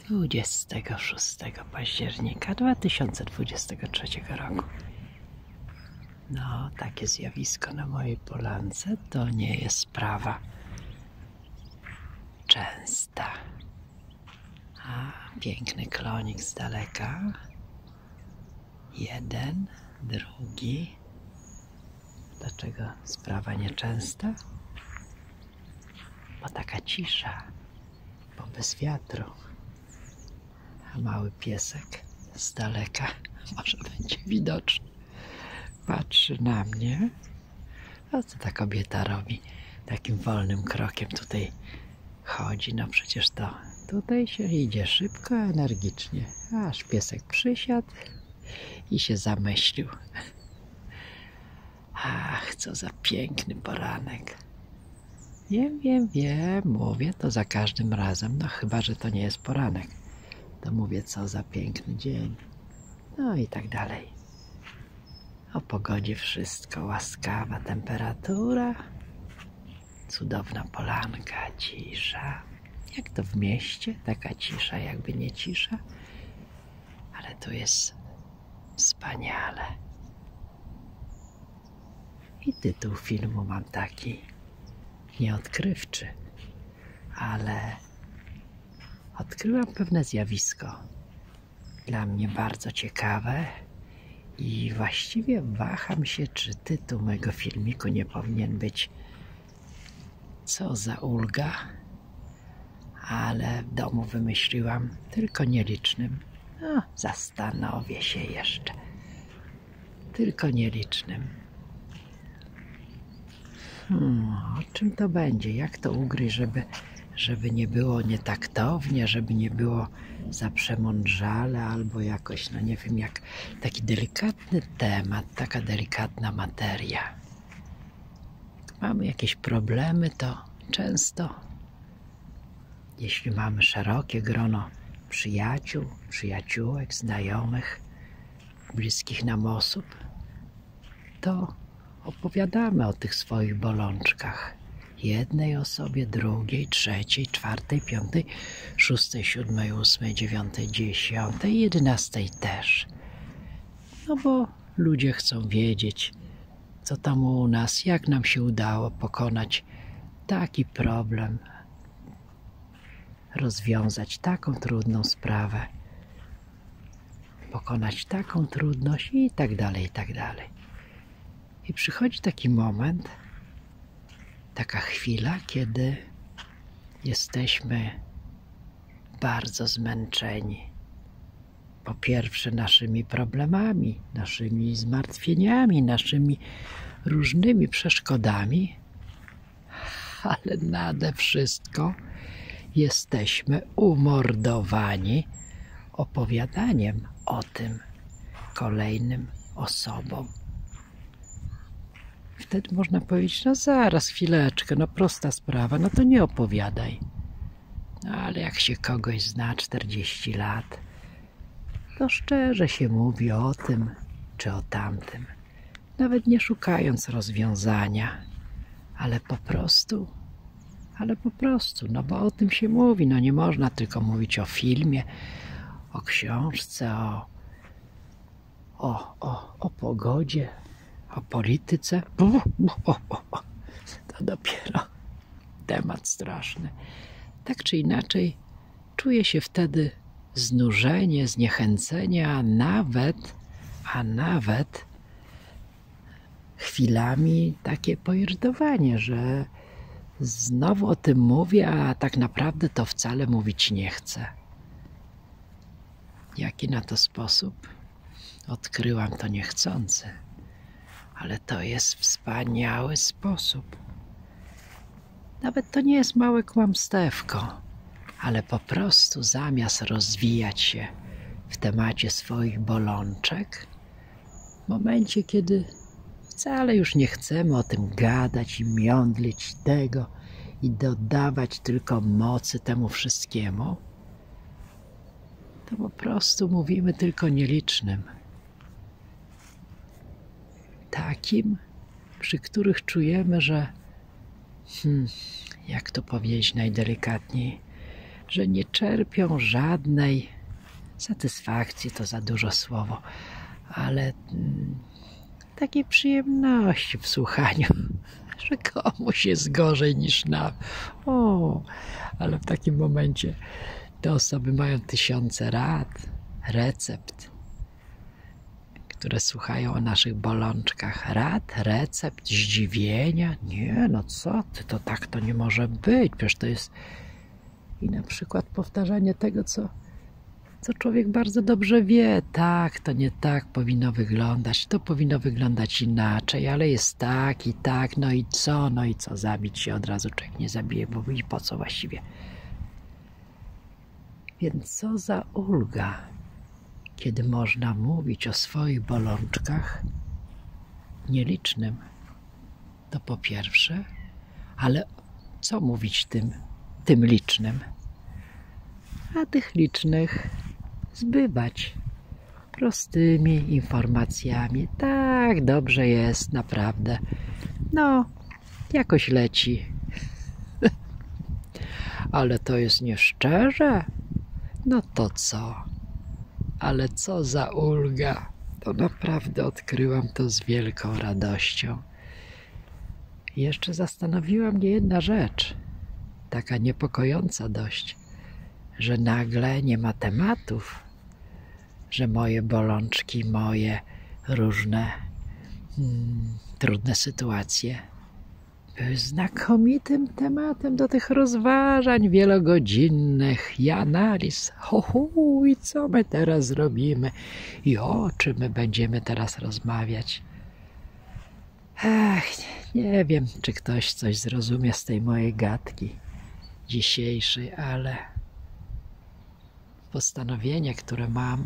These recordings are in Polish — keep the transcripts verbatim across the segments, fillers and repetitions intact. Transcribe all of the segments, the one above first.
dwudziestego szóstego października dwa tysiące dwudziestego trzeciego roku. No, takie zjawisko na mojej polance to nie jest sprawa częsta. A piękny klonik z daleka. Jeden, drugi. Dlaczego sprawa nieczęsta? Bo taka cisza, bo bez wiatru. A mały piesek z daleka, może będzie widoczny, patrzy na mnie. A co ta kobieta robi? Takim wolnym krokiem tutaj chodzi. No przecież to tutaj się idzie szybko, energicznie. Aż piesek przysiadł i się zamyślił. Ach, co za piękny poranek. Wiem, wiem, wiem, mówię to za każdym razem, no chyba że to nie jest poranek. To mówię, co za piękny dzień. No i tak dalej. O pogodzie wszystko, łaskawa temperatura, cudowna polanka, cisza. Jak to w mieście, taka cisza, jakby nie cisza. Ale tu jest wspaniale. I tytuł filmu mam taki nieodkrywczy, ale odkryłam pewne zjawisko dla mnie bardzo ciekawe i właściwie waham się, czy tytuł mego filmiku nie powinien być Co za ulga, ale w domu wymyśliłam tylko nielicznym. No, zastanowię się jeszcze. Tylko nielicznym. Hmm, o czym to będzie? Jak to ugryźć, żeby, żeby nie było nietaktownie, żeby nie było za przemądrzale, albo jakoś, no nie wiem, jak taki delikatny temat, taka delikatna materia. Jak mamy jakieś problemy, to często, jeśli mamy szerokie grono przyjaciół, przyjaciółek, znajomych, bliskich nam osób, to opowiadamy o tych swoich bolączkach. Jednej osobie, drugiej, trzeciej, czwartej, piątej, szóstej, siódmej, ósmej, dziewiątej, dziesiątej, jedenastej też. No bo ludzie chcą wiedzieć, co tam u nas, jak nam się udało pokonać taki problem, rozwiązać taką trudną sprawę, pokonać taką trudność i tak dalej, i tak dalej. I przychodzi taki moment, taka chwila, kiedy jesteśmy bardzo zmęczeni. Po pierwsze naszymi problemami, naszymi zmartwieniami, naszymi różnymi przeszkodami, ale nade wszystko jesteśmy umordowani opowiadaniem o tym kolejnym osobom. Wtedy można powiedzieć, no zaraz, chwileczkę, no prosta sprawa, no to nie opowiadaj. No ale jak się kogoś zna czterdzieści lat, to szczerze się mówi o tym czy o tamtym, nawet nie szukając rozwiązania, ale po prostu, ale po prostu, no bo o tym się mówi, no nie można tylko mówić o filmie, o książce, o, o, o, o pogodzie, o polityce. O, o, o. To dopiero temat straszny. Tak czy inaczej, czuję się wtedy znużenie, zniechęcenie, a nawet, a nawet chwilami takie poirytowanie, że znowu o tym mówię, a tak naprawdę to wcale mówić nie chcę. Jaki na to sposób? Odkryłam to niechcący. Ale to jest wspaniały sposób. Nawet to nie jest małe kłamstewko, ale po prostu zamiast rozwijać się w temacie swoich bolączek, w momencie, kiedy wcale już nie chcemy o tym gadać i miądlić tego i dodawać tylko mocy temu wszystkiemu, to po prostu mówimy tylko nielicznym. Takim, przy których czujemy, że hmm, jak to powiedzieć najdelikatniej, że nie czerpią żadnej satysfakcji, to za dużo słowo, ale mm, takiej przyjemności w słuchaniu, że komuś jest gorzej niż nam. O, ale w takim momencie te osoby mają tysiące rad, recept, które słuchają o naszych bolączkach. Rad, recept, zdziwienia. Nie, no co ty, to tak to nie może być. Przecież to jest i na przykład powtarzanie tego, co, co człowiek bardzo dobrze wie. Tak, to nie tak powinno wyglądać. To powinno wyglądać inaczej, ale jest tak i tak. No i co? No i co? Zabić się od razu człowiek nie zabije, bo i po co właściwie? Więc co za ulga, kiedy można mówić o swoich bolączkach nielicznym. To po pierwsze, ale co mówić tym, tym licznym? A tych licznych zbywać prostymi informacjami. Tak, dobrze jest, naprawdę. No, jakoś leci. Ale to jest nieszczerze. No to co? Ale co za ulga. To naprawdę odkryłam to z wielką radością. Jeszcze zastanowiła mnie jedna rzecz, taka niepokojąca dość, że nagle nie ma tematów, że moje bolączki, moje różne hmm, trudne sytuacje były znakomitym tematem do tych rozważań wielogodzinnych i analiz. Ho, ho, i co my teraz zrobimy? I o czym my będziemy teraz rozmawiać? Ach, nie wiem, czy ktoś coś zrozumie z tej mojej gadki dzisiejszej, ale postanowienie, które mam,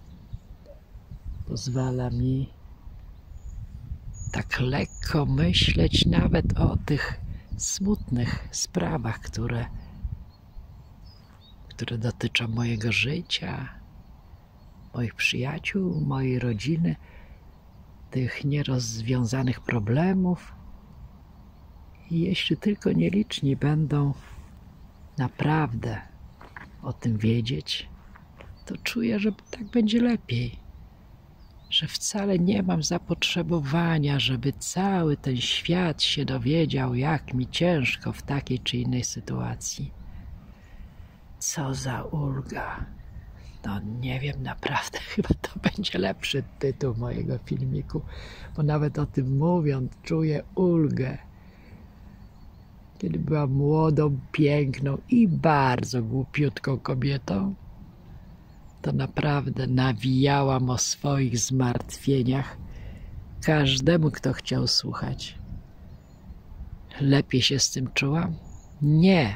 pozwala mi tak lekko myśleć nawet o tych smutnych sprawach, które, które dotyczą mojego życia, moich przyjaciół, mojej rodziny, tych nierozwiązanych problemów. I jeśli tylko nieliczni będą naprawdę o tym wiedzieć, to czuję, że tak będzie lepiej. Że wcale nie mam zapotrzebowania, żeby cały ten świat się dowiedział, jak mi ciężko w takiej czy innej sytuacji. Co za ulga. No nie wiem, naprawdę, chyba to będzie lepszy tytuł mojego filmiku, bo nawet o tym mówiąc, czuję ulgę. Kiedy byłam młodą, piękną i bardzo głupiutką kobietą, to naprawdę nawijałam o swoich zmartwieniach każdemu, kto chciał słuchać. Lepiej się z tym czułam? Nie.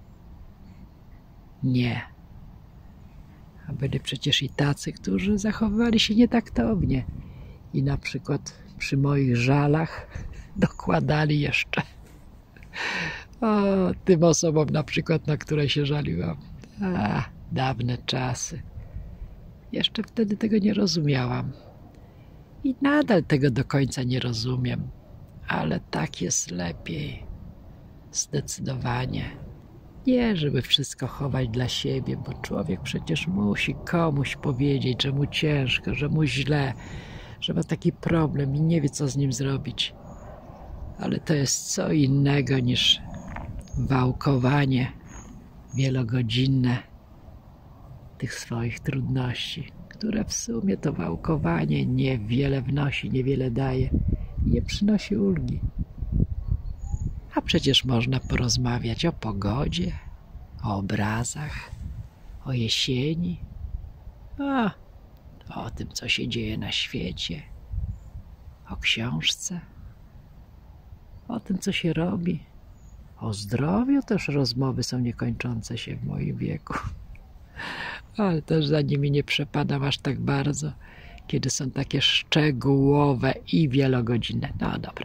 Nie. A byli przecież i tacy, którzy zachowywali się nietaktownie i na przykład przy moich żalach dokładali jeszcze o, tym osobom na przykład, na które się żaliłam. A, dawne czasy. Jeszcze wtedy tego nie rozumiałam. I nadal tego do końca nie rozumiem. Ale tak jest lepiej. Zdecydowanie. Nie, żeby wszystko chować dla siebie, bo człowiek przecież musi komuś powiedzieć, że mu ciężko, że mu źle, że ma taki problem i nie wie, co z nim zrobić. Ale to jest co innego niż wałkowanie wielogodzinne tych swoich trudności, które w sumie to wałkowanie niewiele wnosi, niewiele daje, nie przynosi ulgi. A przecież można porozmawiać o pogodzie, o obrazach, o jesieni, o, o tym, co się dzieje na świecie, o książce, o tym, co się robi. O zdrowiu też rozmowy są niekończące się w moim wieku. Ale też za nimi nie przepadam aż tak bardzo, kiedy są takie szczegółowe i wielogodzinne. No dobra.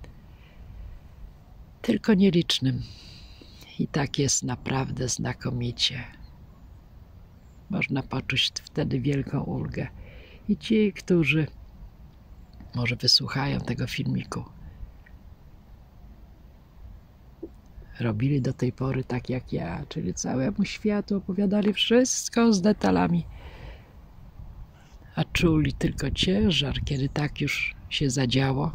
Tylko nielicznym. I tak jest naprawdę znakomicie. Można poczuć wtedy wielką ulgę. I ci, którzy może wysłuchają tego filmiku, robili do tej pory tak jak ja, czyli całemu światu opowiadali wszystko z detalami, a czuli tylko ciężar, kiedy tak już się zadziało.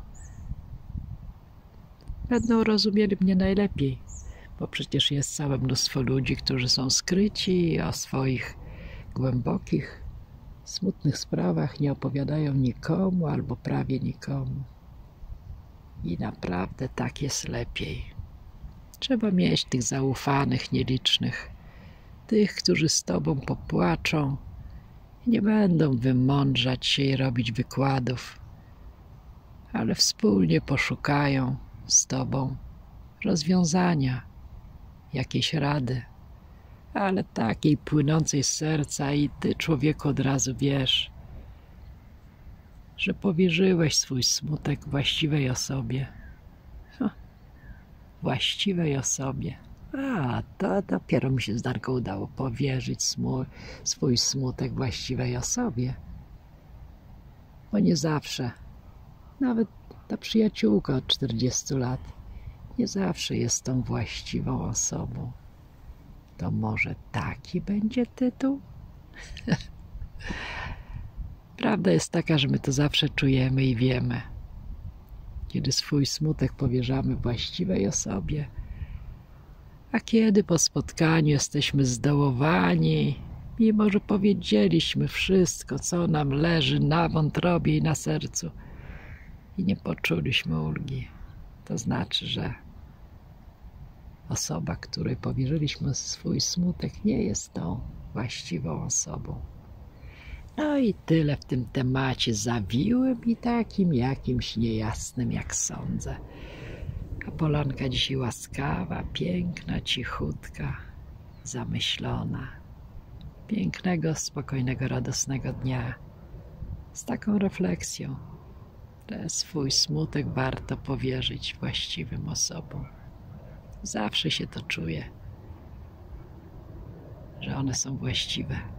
Będą rozumieli mnie najlepiej, bo przecież jest całe mnóstwo ludzi, którzy są skryci i o swoich głębokich, smutnych sprawach nie opowiadają nikomu albo prawie nikomu. I naprawdę tak jest lepiej. Trzeba mieć tych zaufanych, nielicznych, tych, którzy z tobą popłaczą i nie będą wymądrzać się i robić wykładów, ale wspólnie poszukają z tobą rozwiązania, jakiejś rady, ale takiej płynącej z serca i ty, człowieku, od razu wiesz, że powierzyłeś swój smutek właściwej osobie. Ha, właściwej osobie. A, to dopiero mi się z Darką udało powierzyć smu swój smutek właściwej osobie. Bo nie zawsze, nawet ta przyjaciółka od czterdziestu lat, nie zawsze jest tą właściwą osobą. To może taki będzie tytuł? Prawda jest taka, że my to zawsze czujemy i wiemy, kiedy swój smutek powierzamy właściwej osobie, a kiedy po spotkaniu jesteśmy zdołowani, mimo że powiedzieliśmy wszystko, co nam leży na wątrobie i na sercu i nie poczuliśmy ulgi, to znaczy, że osoba, której powierzyliśmy swój smutek, nie jest tą właściwą osobą. No i tyle w tym temacie zawiłym i takim jakimś niejasnym, jak sądzę. A polanka dzisiaj łaskawa, piękna, cichutka, zamyślona. Pięknego, spokojnego, radosnego dnia. Z taką refleksją, że swój smutek warto powierzyć właściwym osobom. Zawsze się to czuje, że one są właściwe.